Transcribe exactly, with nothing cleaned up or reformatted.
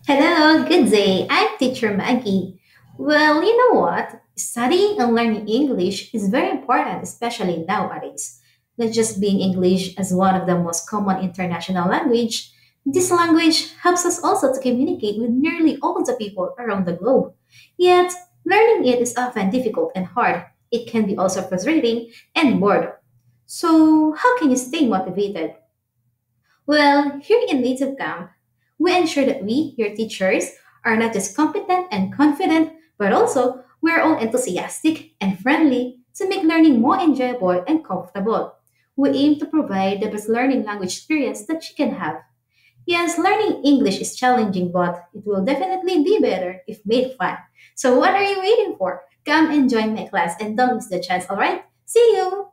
Hello, good day. I'm teacher Maggie. Well, you know what? Studying and learning English is very important, especially nowadays. Not just being English as one of the most common international language, this language helps us also to communicate with nearly all the people around the globe. Yet, learning it is often difficult and hard. It can be also frustrating and boredom. So, how can you stay motivated? Well, here in Native Camp, we ensure that we, your teachers, are not just competent and confident, but also we're all enthusiastic and friendly to make learning more enjoyable and comfortable. We aim to provide the best learning language experience that you can have. Yes, learning English is challenging, but it will definitely be better if made fun. So, what are you waiting for? Come and join my class and don't miss the chance, alright? See you!